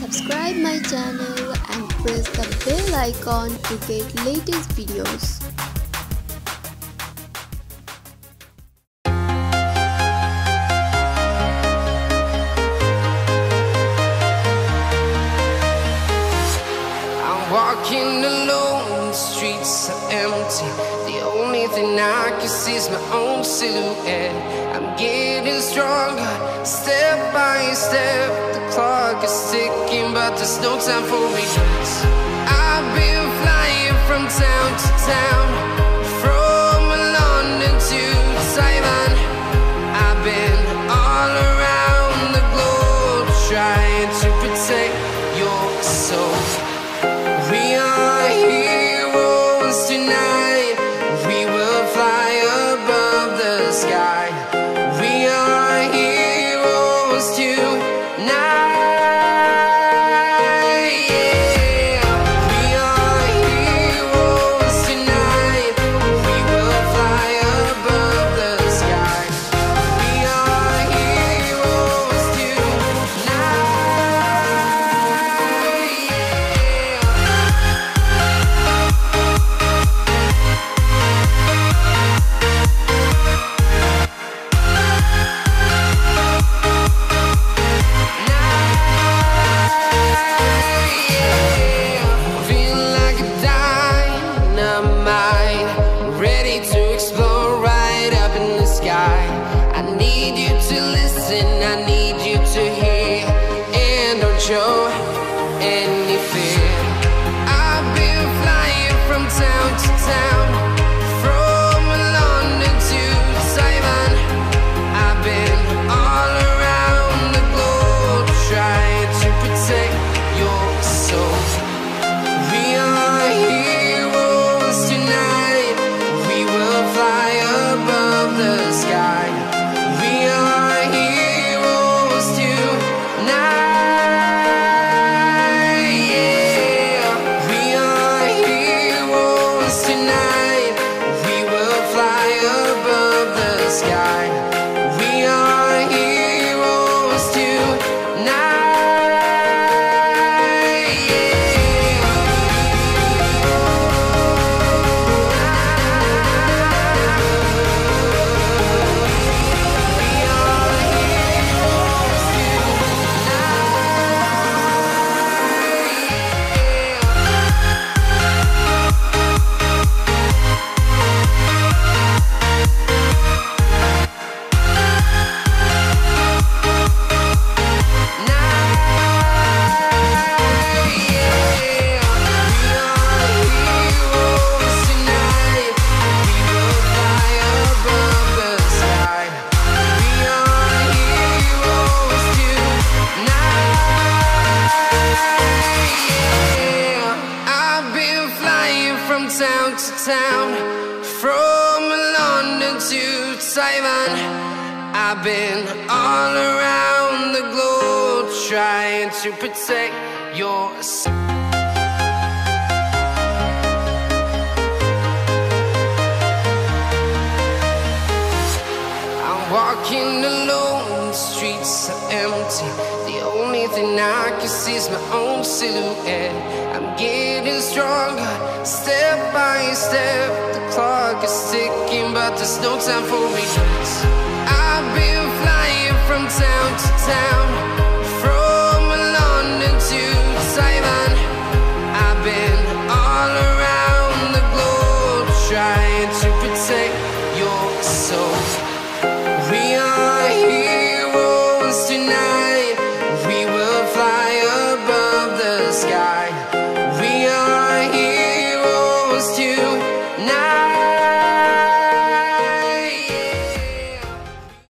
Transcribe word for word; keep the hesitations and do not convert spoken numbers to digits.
subscribe my channel and press the bell icon to get latest videos. I'm walking alone, the streets are empty. The only thing I can see is my own silhouette. I'm getting stronger, step by step. The clock is ticking, but there's no time for regrets. I've been flying from town to town, from London to Taiwan. I've been all around the globe, trying to protect your soul. We are heroes tonight. We will fly above the sky. We are heroes tonight. Yeah. We are heroes tonight. We will fly above the sky. We are heroes tonight. Show any fear. I've been flying from town to town, from London to Taiwan. I've been all around the globe, trying to protect your soul. We are heroes tonight. We will fly above the sky. We are heroes tonight. Town to town, from London to Taiwan. I've been all around the globe, trying to protect your soul. I'm walking alone, the streets are empty. The only thing I can see is my own silhouette. I'm getting stronger, step by step. The clock is ticking, but there's no time for regrets. I've been flying from town to town,